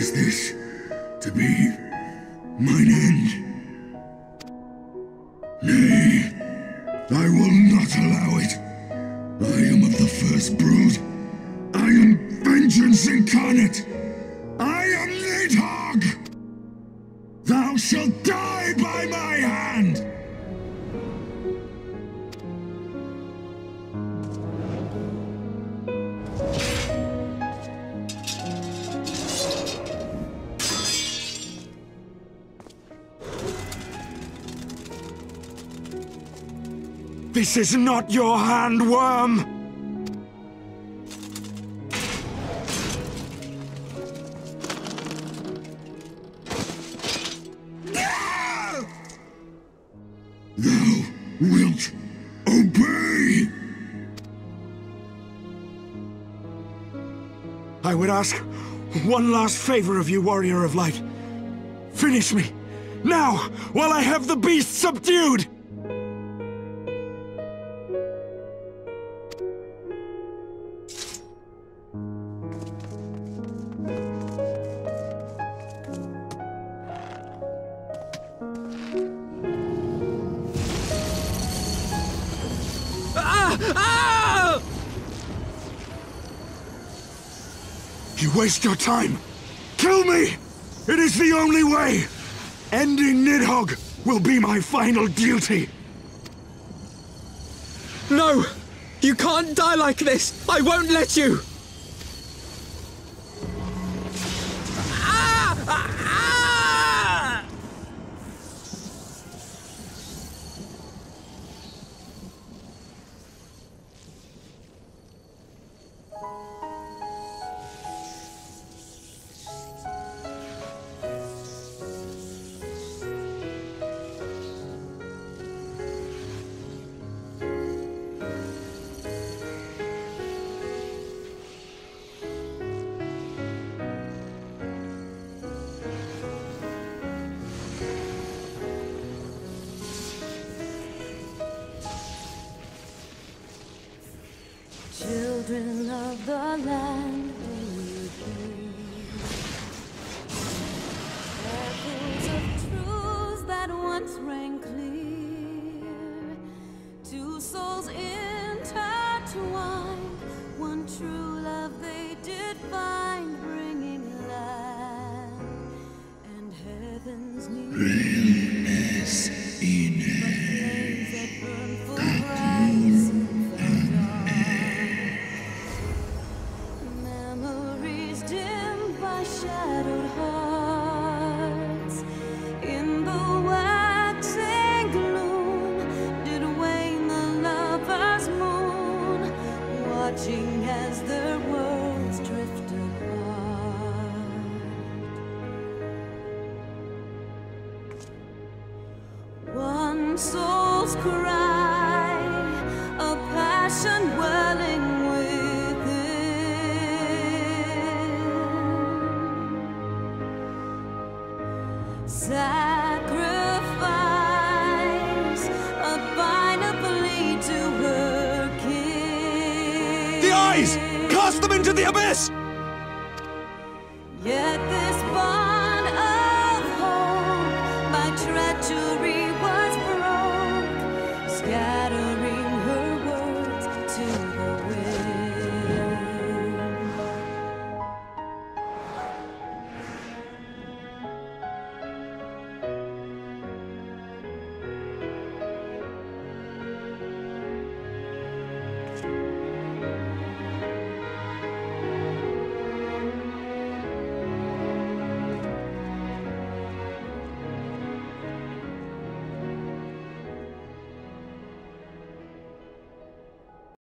Is this to be mine end? Nay, I will not allow it. I am of the first brood. I am vengeance incarnate. I am Nidhogg! Thou shalt die by my hand! This is not your hand, worm! Thou wilt obey! I would ask one last favor of you, Warrior of Light. Finish me, now, while I have the beast subdued! You waste your time! Kill me! It is the only way! Ending Nidhogg will be my final duty! No! You can't die like this! I won't let you! Children of the land, echoes of truths that once rang clear. Two souls intertwined, one true love they did find, bringing land and heavens near. Realness in That burn for bright, memories dimmed by shadowed hearts. In the waxing gloom did wane the lover's moon, watching as their worlds drift apart. One soul's cry, a passion welling sacrifice, a bind plea to her king. The eyes! Cast them into the abyss! Yet